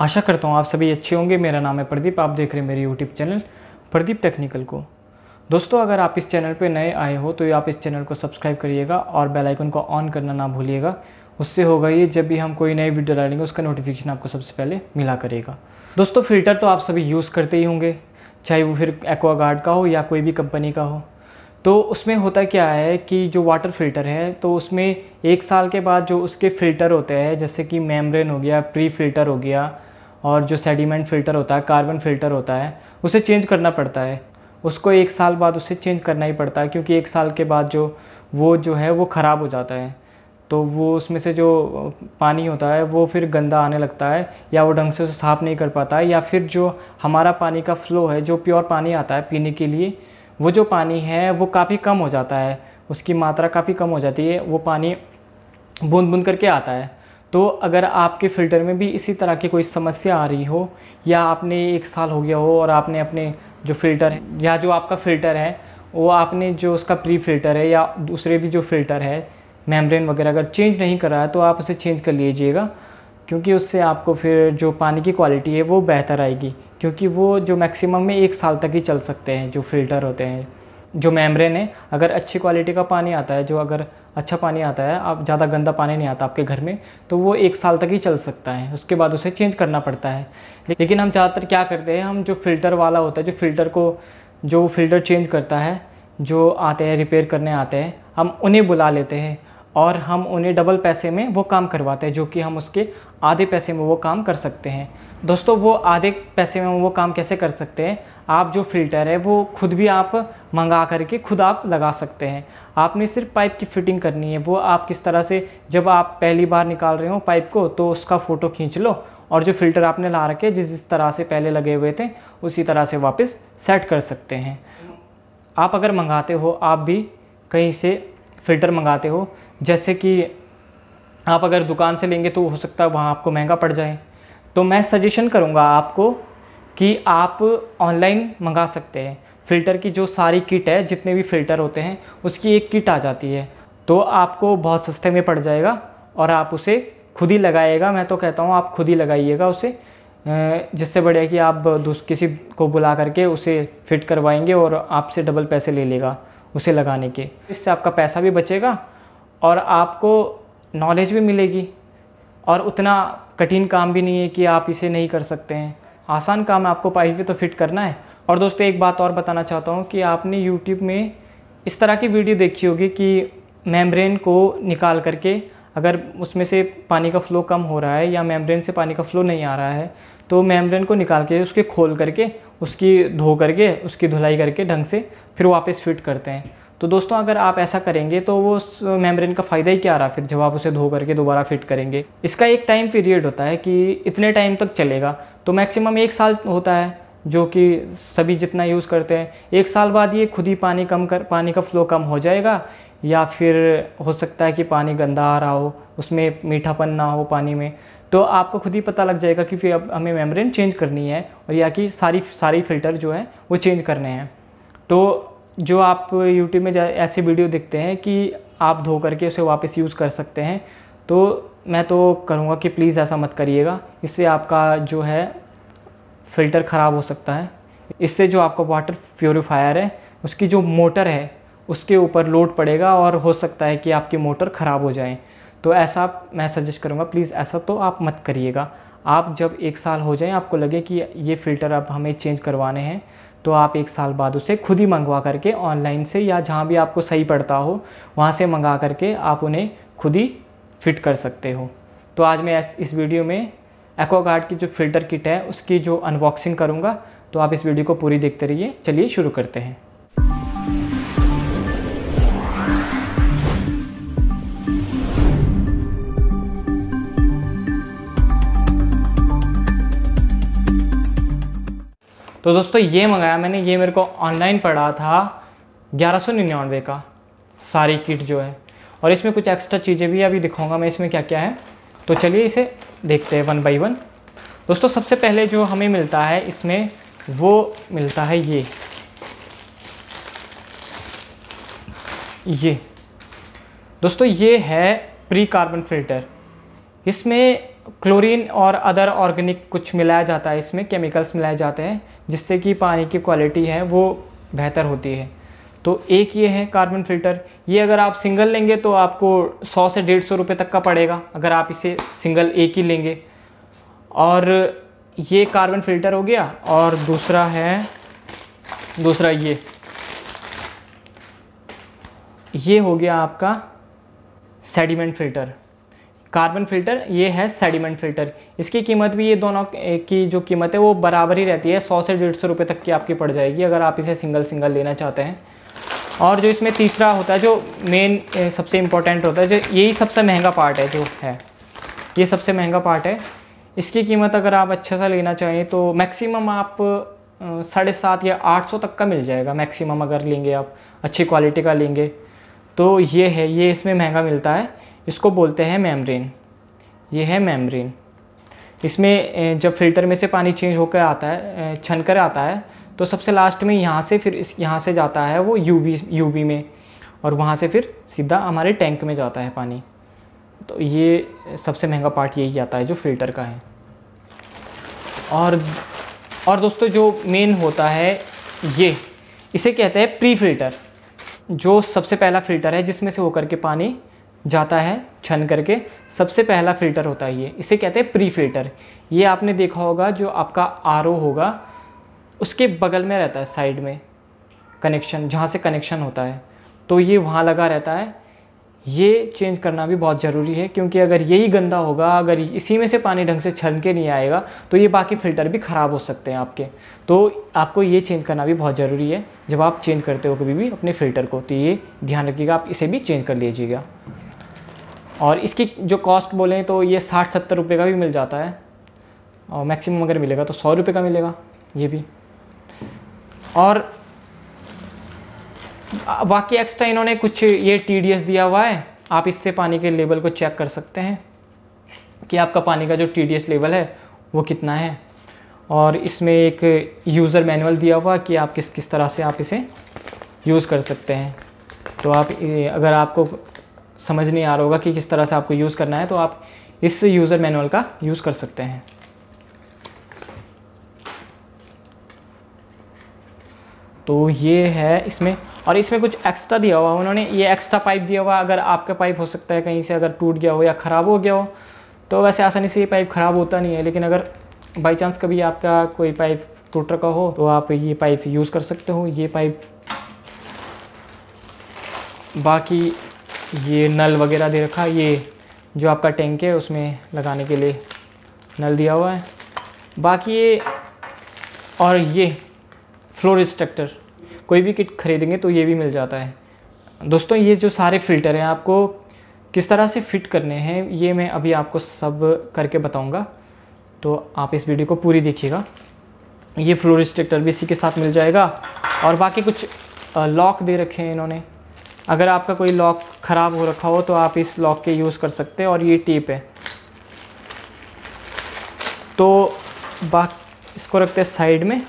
आशा करता हूँ आप सभी अच्छे होंगे। मेरा नाम है प्रदीप, आप देख रहे हैं मेरे यूट्यूब चैनल प्रदीप टेक्निकल को। दोस्तों, अगर आप इस चैनल पे नए आए हो तो आप इस चैनल को सब्सक्राइब करिएगा और बेल आइकन को ऑन करना ना भूलिएगा। उससे होगा ये, जब भी हम कोई नई वीडियो डालेंगे उसका नोटिफिकेशन आपको सबसे पहले मिला करेगा। दोस्तों, फ़िल्टर तो आप सभी यूज़ करते ही होंगे, चाहे वो फिर एक्वागार्ड का हो या कोई भी कंपनी का हो। तो उसमें होता क्या है कि जो वाटर फ़िल्टर है तो उसमें 1 साल के बाद जो उसके फ़िल्टर होते हैं, जैसे कि मेम्ब्रेन हो गया, प्री फ़िल्टर हो गया और जो सेडिमेंट फ़िल्टर होता है, कार्बन फ़िल्टर होता है, उसे चेंज करना पड़ता है। उसको 1 साल बाद उसे चेंज करना ही पड़ता है, क्योंकि 1 साल के बाद जो है वो ख़राब हो जाता है। तो वो उसमें से जो पानी होता है वो फिर गंदा आने लगता है, या वो ढंग से उसे साफ़ नहीं कर पाता है, या फिर जो हमारा पानी का फ़्लो है, जो प्योर पानी आता है पीने के लिए, वो जो पानी है वो काफ़ी कम हो जाता है, उसकी मात्रा काफ़ी कम हो जाती है, वो पानी बूंद बूंद करके आता है। तो अगर आपके फ़िल्टर में भी इसी तरह की कोई समस्या आ रही हो, या आपने 1 साल हो गया हो और आपने अपने जो फ़िल्टर है या जो आपका फ़िल्टर है वो आपने जो उसका प्री फ़िल्टर है या दूसरे भी जो फ़िल्टर है मेम्ब्रेन वगैरह अगर चेंज नहीं करा है, तो आप उसे चेंज कर लीजिएगा, क्योंकि उससे आपको फिर जो पानी की क्वालिटी है वो बेहतर आएगी। क्योंकि वो जो मैक्सिमम में 1 साल तक ही चल सकते हैं जो फ़िल्टर होते हैं। जो मेम्ब्रेन है, अगर अच्छी क्वालिटी का पानी आता है, जो अगर अच्छा पानी आता है, आप ज़्यादा गंदा पानी नहीं आता आपके घर में, तो वो 1 साल तक ही चल सकता है, उसके बाद उसे चेंज करना पड़ता है। लेकिन हम ज़्यादातर क्या करते हैं, हम जो फ़िल्टर वाला होता है, जो फ़िल्टर को जो फ़िल्टर चेंज करता है, जो आते हैं रिपेयर करने आते हैं, हम उन्हें बुला लेते हैं और हम उन्हें डबल पैसे में वो काम करवाते हैं, जो कि हम उसके आधे पैसे में वो काम कर सकते हैं। दोस्तों, वो आधे पैसे में वो काम कैसे कर सकते हैं, आप जो फ़िल्टर है वो खुद भी आप मंगा करके खुद आप लगा सकते हैं। आपने सिर्फ पाइप की फ़िटिंग करनी है। वो आप किस तरह से, जब आप पहली बार निकाल रहे हो पाइप को, तो उसका फ़ोटो खींच लो और जो फ़िल्टर आपने ला रखे जिस तरह से पहले लगे हुए थे उसी तरह से वापस सेट कर सकते हैं। आप अगर मंगाते हो, आप भी कहीं से फ़िल्टर मंगाते हो, जैसे कि आप अगर दुकान से लेंगे तो हो सकता है वहाँ आपको महंगा पड़ जाए, तो मैं सजेशन करूँगा आपको कि आप ऑनलाइन मंगा सकते हैं। फ़िल्टर की जो सारी किट है, जितने भी फ़िल्टर होते हैं उसकी एक किट आ जाती है, तो आपको बहुत सस्ते में पड़ जाएगा और आप उसे खुद ही लगाइएगा। मैं तो कहता हूँ आप खुद ही लगाइएगा उसे, जिससे बढ़िया कि आप किसी को बुला करके उसे फिट करवाएंगे और आपसे डबल पैसे ले लेगा उसे लगाने के। इससे आपका पैसा भी बचेगा और आपको नॉलेज भी मिलेगी, और उतना कठिन काम भी नहीं है कि आप इसे नहीं कर सकते हैं। आसान काम है, आपको पाइप पे तो फिट करना है। और दोस्तों, एक बात और बताना चाहता हूँ कि आपने यूट्यूब में इस तरह की वीडियो देखी होगी कि मेम्ब्रेन को निकाल करके, अगर उसमें से पानी का फ़्लो कम हो रहा है या मेम्ब्रेन से पानी का फ़्लो नहीं आ रहा है, तो मेम्ब्रेन को निकाल के उसके खोल करके उसकी धो करके उसकी धुलाई करके ढंग से फिर वापस फिट करते हैं। तो दोस्तों, अगर आप ऐसा करेंगे तो वो उस मेम्ब्रेन का फ़ायदा ही क्या रहा फिर, जब आप उसे धो करके दोबारा फिट करेंगे। इसका एक टाइम पीरियड होता है कि इतने टाइम तक चलेगा, तो मैक्सिमम 1 साल होता है, जो कि सभी जितना यूज़ करते हैं। 1 साल बाद ये खुद ही पानी का फ़्लो कम हो जाएगा, या फिर हो सकता है कि पानी गंदा आ रहा हो, उसमें मीठापन ना हो पानी में, तो आपको खुद ही पता लग जाएगा कि फिर अब हमें मेम्ब्रेन चेंज करनी है, और या कि सारी फ़िल्टर जो है वो चेंज करने हैं। तो जो आप यूट्यूब में ऐसे वीडियो देखते हैं कि आप धो करके उसे वापस यूज़ कर सकते हैं, तो मैं तो करूँगा कि प्लीज़ ऐसा मत करिएगा। इससे आपका जो है फ़िल्टर ख़राब हो सकता है। इससे जो आपका वाटर प्योरीफायर है उसकी जो मोटर है उसके ऊपर लोड पड़ेगा और हो सकता है कि आपकी मोटर ख़राब हो जाए। तो ऐसा मैं सजेस्ट करूँगा, प्लीज़ ऐसा तो आप मत करिएगा। आप जब 1 साल हो जाए, आपको लगे कि ये फ़िल्टर अब हमें चेंज करवाने हैं, तो आप 1 साल बाद उसे खुद ही मंगवा करके ऑनलाइन से, या जहाँ भी आपको सही पड़ता हो वहाँ से मंगा करके आप उन्हें खुद ही फिट कर सकते हो। तो आज मैं इस वीडियो में एक्वागार्ड की जो फ़िल्टर किट है उसकी जो अनबॉक्सिंग करूँगा, तो आप इस वीडियो को पूरी देखते रहिए। चलिए शुरू करते हैं। तो दोस्तों, ये मंगाया मैंने, ये मेरे को ऑनलाइन पड़ा था 1199 का, सारी किट जो है, और इसमें कुछ एक्स्ट्रा चीज़ें भी अभी दिखाऊंगा मैं इसमें क्या क्या है। तो चलिए इसे देखते हैं 1 बाय 1। दोस्तों, सबसे पहले जो हमें मिलता है इसमें, वो मिलता है ये दोस्तों, ये है प्री कार्बन फ़िल्टर। इसमें क्लोरीन और अदर ऑर्गेनिक कुछ मिलाया जाता है, इसमें केमिकल्स मिलाए जाते हैं जिससे कि पानी की क्वालिटी है वो बेहतर होती है। तो एक ये है कार्बन फ़िल्टर। ये अगर आप सिंगल लेंगे तो आपको 100 से 150 रुपये तक का पड़ेगा अगर आप इसे सिंगल एक ही लेंगे। और ये कार्बन फ़िल्टर हो गया। और दूसरा ये हो गया आपका सेडिमेंट फ़िल्टर। कार्बन फ़िल्टर ये है सेडिमेंट फ़िल्टर। इसकी कीमत भी ये दोनों की जो कीमत है वो बराबर ही रहती है, 100 से 150 रुपये तक की आपकी पड़ जाएगी अगर आप इसे सिंगल लेना चाहते हैं। और जो इसमें तीसरा होता है जो मेन सबसे इम्पोर्टेंट होता है, जो यही सबसे महंगा पार्ट है, जो है ये सबसे महंगा पार्ट है। इसकी कीमत अगर आप अच्छा सा लेना चाहें तो मैक्सिमम आप 750 या 800 तक का मिल जाएगा मैक्सिमम, अगर लेंगे आप अच्छी क्वालिटी का लेंगे तो ये है, ये इसमें महंगा मिलता है। इसको बोलते हैं मेम्ब्रेन। ये है मेम्ब्रेन। इसमें जब फ़िल्टर में से पानी चेंज होकर आता है, छन कर आता है, तो सबसे लास्ट में यहाँ से फिर यहाँ से जाता है वो यूवी में, और वहाँ से फिर सीधा हमारे टैंक में जाता है पानी। तो ये सबसे महंगा पार्ट यही आता है जो फ़िल्टर का है। और दोस्तों जो मेन होता है ये, इसे कहते हैं प्री फ़िल्टर। जो सबसे पहला फ़िल्टर है जिसमें से होकर के पानी जाता है छन करके, सबसे पहला फ़िल्टर होता है ये, इसे कहते हैं प्री फ़िल्टर। ये आपने देखा होगा जो आपका आरओ होगा उसके बगल में रहता है, साइड में कनेक्शन, जहाँ से कनेक्शन होता है, तो ये वहाँ लगा रहता है। ये चेंज करना भी बहुत ज़रूरी है, क्योंकि अगर यही गंदा होगा, अगर इसी में से पानी ढंग से छन के नहीं आएगा तो ये बाकी फ़िल्टर भी ख़राब हो सकते हैं आपके। तो आपको ये चेंज करना भी बहुत ज़रूरी है जब आप चेंज करते हो कभी भी अपने फ़िल्टर को, तो ये ध्यान रखिएगा, आप इसे भी चेंज कर लीजिएगा। और इसकी जो कॉस्ट बोलें तो ये 60-70 रुपये का भी मिल जाता है, और मैक्सिमम अगर मिलेगा तो 100 रुपये का मिलेगा ये भी। और बाकी एक्स्ट्रा इन्होंने कुछ ये TDS दिया हुआ है, आप इससे पानी के लेवल को चेक कर सकते हैं कि आपका पानी का जो TDS लेवल है वो कितना है। और इसमें एक यूज़र मैनुअल दिया हुआ कि आप किस तरह से आप इसे यूज़ कर सकते हैं। तो आप अगर आपको समझ नहीं आ रहा होगा कि किस तरह से आपको यूज़ करना है तो आप इस यूज़र मैनुअल का यूज़ कर सकते हैं। तो ये है इसमें। और इसमें कुछ एक्स्ट्रा दिया हुआ उन्होंने, ये एक्स्ट्रा पाइप दिया हुआ। अगर आपका पाइप हो सकता है कहीं से अगर टूट गया हो या ख़राब हो गया हो, तो वैसे आसानी से ये पाइप ख़राब होता नहीं है, लेकिन अगर बाई चांस कभी आपका कोई पाइप टूट रखा हो तो आप ये पाइप यूज़ कर सकते हो। ये पाइप, बाकी ये नल वगैरह दे रखा है, ये जो आपका टैंक है उसमें लगाने के लिए नल दिया हुआ है। बाकी ये, और ये फ्लो रिस्ट्रक्टर, कोई भी किट खरीदेंगे तो ये भी मिल जाता है। दोस्तों ये जो सारे फ़िल्टर हैं आपको किस तरह से फ़िट करने हैं ये मैं अभी आपको सब करके बताऊंगा, तो आप इस वीडियो को पूरी देखिएगा। ये फ्लो रिस्ट्रक्टर भी इसी के साथ मिल जाएगा। और बाकी कुछ लॉक दे रखे हैं इन्होंने, अगर आपका कोई लॉक ख़राब हो रखा हो तो आप इस लॉक के यूज़ कर सकते हैं। और ये टेप है, तो इसको रखते हैं साइड में।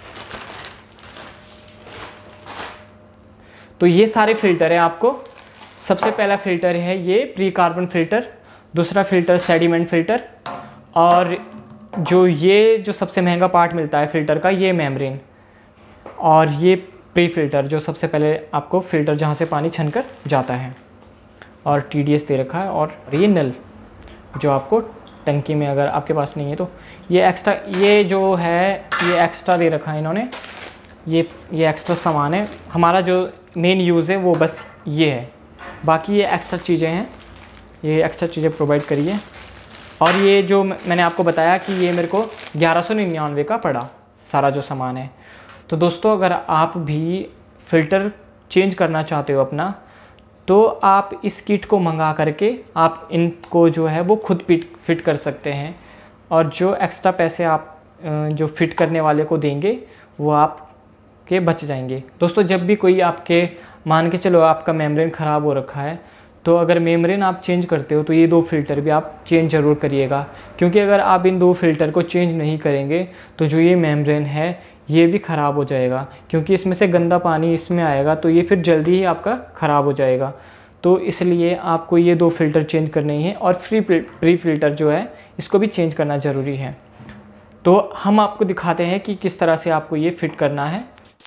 तो ये सारे फ़िल्टर हैं आपको। सबसे पहला फ़िल्टर है ये प्री कार्बन फ़िल्टर, दूसरा फ़िल्टर सेडिमेंट फ़िल्टर, और जो सबसे महंगा पार्ट मिलता है फ़िल्टर का ये मेम्ब्रेन, और ये प्री फ़िल्टर जो सबसे पहले आपको फ़िल्टर जहाँ से पानी छनकर जाता है। और TDS दे रखा है। और ये नल जो आपको टंकी में अगर आपके पास नहीं है तो ये एक्स्ट्रा, ये जो है ये एक्स्ट्रा दे रखा है इन्होंने, ये एक्स्ट्रा सामान है। हमारा जो मेन यूज़ है वो बस ये है, बाकी ये एक्स्ट्रा चीज़ें हैं, ये एक्स्ट्रा चीज़ें प्रोवाइड करी है। और ये जो मैंने आपको बताया कि ये मेरे को 1199 का पड़ा सारा जो सामान है। तो दोस्तों अगर आप भी फ़िल्टर चेंज करना चाहते हो अपना, तो आप इस किट को मंगा करके आप इनको जो है वो खुद फिट कर सकते हैं। और जो एक्स्ट्रा पैसे आप जो फिट करने वाले को देंगे वो आप के बच जाएंगे। दोस्तों जब भी कोई आपके, मान के चलो आपका मेम्ब्रेन ख़राब हो रखा है, तो अगर मेम्ब्रेन आप चेंज करते हो तो ये 2 फ़िल्टर भी आप चेंज ज़रूर करिएगा, क्योंकि अगर आप इन 2 फ़िल्टर को चेंज नहीं करेंगे तो जो ये मेम्ब्रेन है ये भी ख़राब हो जाएगा, क्योंकि इसमें से गंदा पानी इसमें आएगा तो ये फिर जल्दी ही आपका ख़राब हो जाएगा। तो इसलिए आपको ये 2 फ़िल्टर चेंज करने ही हैं और प्री फ़िल्टर जो है इसको भी चेंज करना ज़रूरी है। तो हम आपको दिखाते हैं कि किस तरह से आपको ये फिट करना है।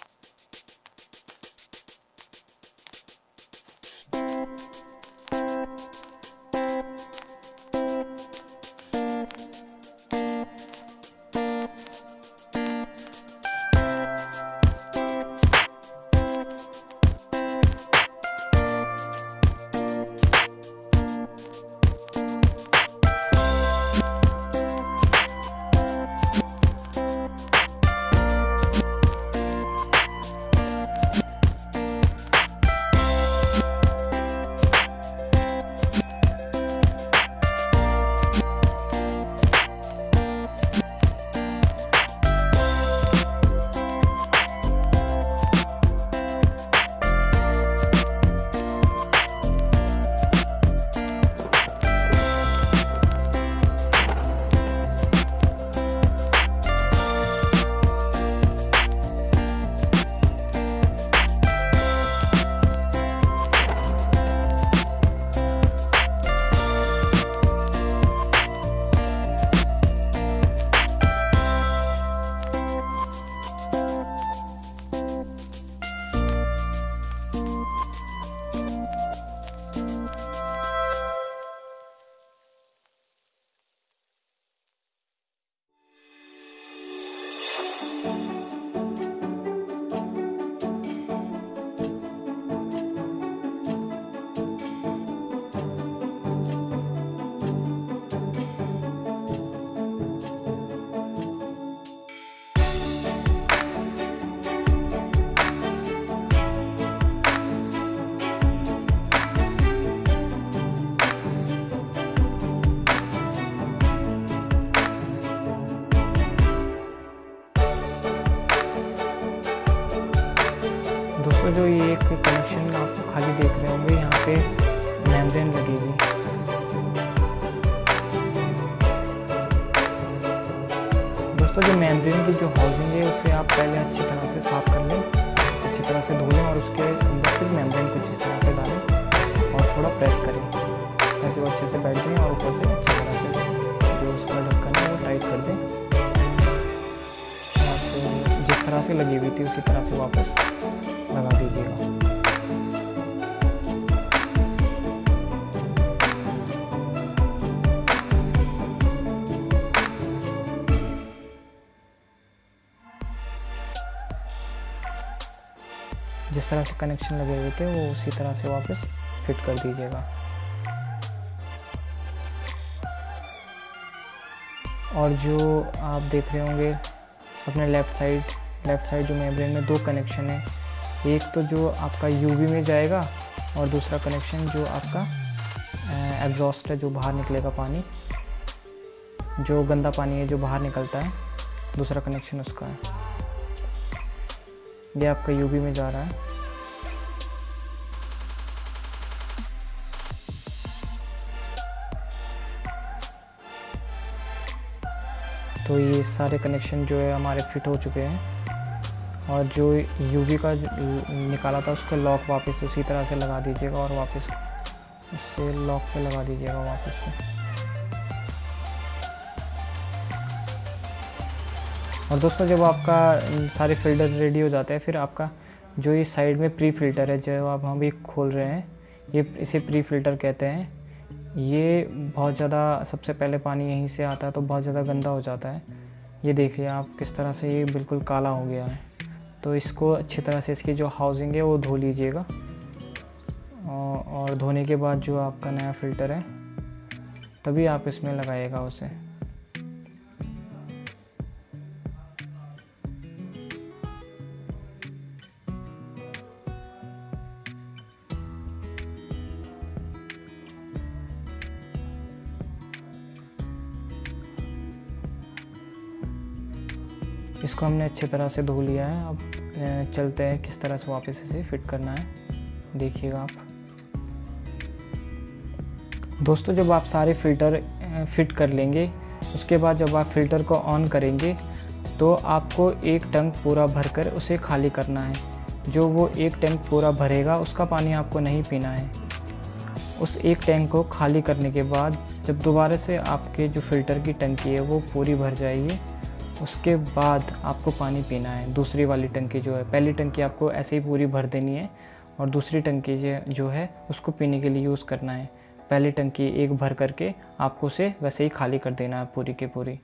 दोस्तों जो ये एक कनेक्शन आप खाली देख रहे होंगे, यहाँ पे मेम्ब्रेन लगी हुई। दोस्तों जो मेम्ब्रेन की जो हाउसिंग है उसे आप पहले अच्छी तरह से साफ कर लें, अच्छी तरह से धो लें और उसके अंदर फिर मेम्ब्रेन कुछ इस तरह से डालें और थोड़ा प्रेस करें ताकि वो अच्छे से बैठ जाए और ऊपर से अच्छी तरह से जो उसका ढक्कन है वो टाइट कर दें। और जिस तरह से लगी हुई थी उसी तरह से वापस लगा दीजिएगा। जिस तरह से कनेक्शन लगे हुए थे वो उसी तरह से वापस फिट कर दीजिएगा। और जो आप देख रहे होंगे अपने लेफ़्ट साइड जो मेम्ब्रेन में 2 कनेक्शन है, एक तो जो आपका यूवी में जाएगा और दूसरा कनेक्शन जो आपका एग्जॉस्ट है, जो बाहर निकलेगा पानी, जो गंदा पानी है जो बाहर निकलता है, दूसरा कनेक्शन उसका है। ये आपका यूवी में जा रहा है। तो ये सारे कनेक्शन जो है हमारे फिट हो चुके हैं और जो यूवी का निकाला था उसका लॉक वापस उसी तरह से लगा दीजिएगा और वापस उससे लॉक पे लगा दीजिएगा वापस से। और दोस्तों जब आपका सारे फ़िल्टर रेडी हो जाते हैं, फिर आपका जो ये साइड में प्री फ़िल्टर है जो आप हम भी खोल रहे हैं, ये इसे प्री फ़िल्टर कहते हैं। ये बहुत ज़्यादा, सबसे पहले पानी यहीं से आता है तो बहुत ज़्यादा गंदा हो जाता है। ये देखिए आप किस तरह से ये बिल्कुल काला हो गया है। तो इसको अच्छी तरह से इसकी जो हाउसिंग है वो धो लीजिएगा और धोने के बाद जो आपका नया फ़िल्टर है तभी आप इसमें लगाइएगा उसे। इसको हमने अच्छी तरह से धो लिया है। अब चलते हैं किस तरह से वापस इसे फिट करना है, देखिएगा आप। दोस्तों जब आप सारे फ़िल्टर फिट कर लेंगे उसके बाद जब आप फ़िल्टर को ऑन करेंगे तो आपको एक टैंक पूरा भरकर उसे खाली करना है। जो वो एक टैंक पूरा भरेगा उसका पानी आपको नहीं पीना है। उस एक टैंक को खाली करने के बाद जब दोबारा से आपके जो फ़िल्टर की टंकी है वो पूरी भर जाएगी, उसके बाद आपको पानी पीना है। दूसरी वाली टंकी जो है, पहली टंकी आपको ऐसे ही पूरी भर देनी है और दूसरी टंकी जो है उसको पीने के लिए यूज़ करना है। पहली टंकी एक भर करके आपको उसे वैसे ही खाली कर देना है पूरी की पूरी।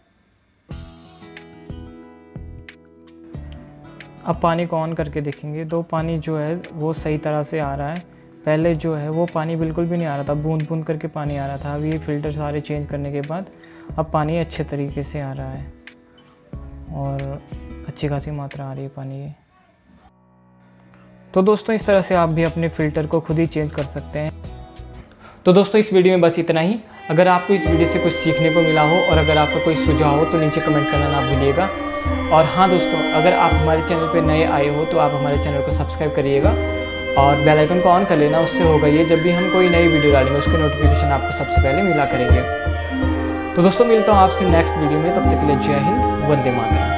अब पानी को ऑन करके देखेंगे तो पानी जो है वो सही तरह से आ रहा है। पहले जो है वो पानी बिल्कुल भी नहीं आ रहा था, बूंद बूंद करके पानी आ रहा था। अब ये फ़िल्टर सारे चेंज करने के बाद अब पानी अच्छे तरीके से आ रहा है और अच्छी खासी मात्रा आ रही है पानी की। तो दोस्तों इस तरह से आप भी अपने फ़िल्टर को खुद ही चेंज कर सकते हैं। तो दोस्तों इस वीडियो में बस इतना ही। अगर आपको इस वीडियो से कुछ सीखने को मिला हो और अगर आपका कोई सुझाव हो तो नीचे कमेंट करना ना भूलिएगा। और हाँ दोस्तों, अगर आप हमारे चैनल पर नए आए हो तो आप हमारे चैनल को सब्सक्राइब करिएगा और बेल आइकन को ऑन कर लेना। उससे होगा ये, जब भी हम कोई नई वीडियो डालेंगे उसकी नोटिफिकेशन आपको सबसे पहले मिला करेंगे। तो दोस्तों मिलता हूँ आपसे नेक्स्ट वीडियो में, तब तक के लिए जय हिंद, वंदे मातरम।